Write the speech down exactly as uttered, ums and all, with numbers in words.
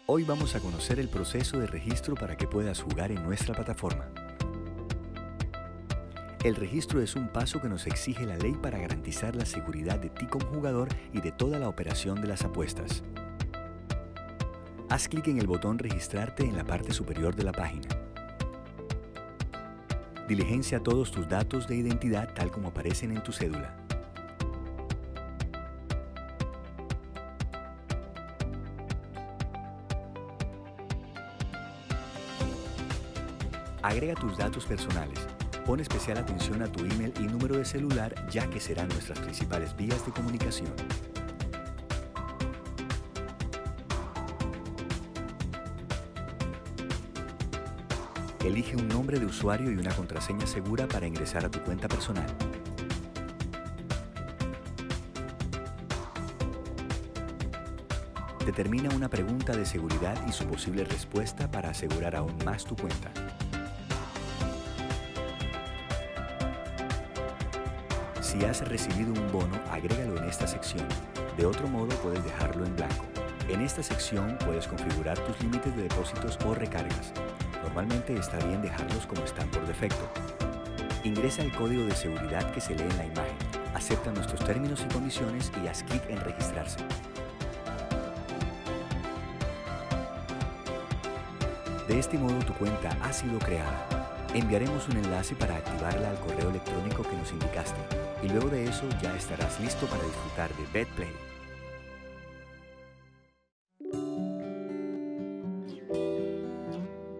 Hoy vamos a conocer el proceso de registro para que puedas jugar en nuestra plataforma. El registro es un paso que nos exige la ley para garantizar la seguridad de ti como jugador y de toda la operación de las apuestas. Haz clic en el botón Registrarte en la parte superior de la página. Diligencia todos tus datos de identidad tal como aparecen en tu cédula. Agrega tus datos personales. Pon especial atención a tu email y número de celular, ya que serán nuestras principales vías de comunicación. Elige un nombre de usuario y una contraseña segura para ingresar a tu cuenta personal. Determina una pregunta de seguridad y su posible respuesta para asegurar aún más tu cuenta. Si has recibido un bono, agrégalo en esta sección. De otro modo, puedes dejarlo en blanco. En esta sección puedes configurar tus límites de depósitos o recargas. Normalmente está bien dejarlos como están por defecto. Ingresa el código de seguridad que se lee en la imagen. Acepta nuestros términos y condiciones y haz clic en registrarse. De este modo tu cuenta ha sido creada. Enviaremos un enlace para activarla al correo electrónico que nos indicaste y luego de eso ya estarás listo para disfrutar de BetPlay.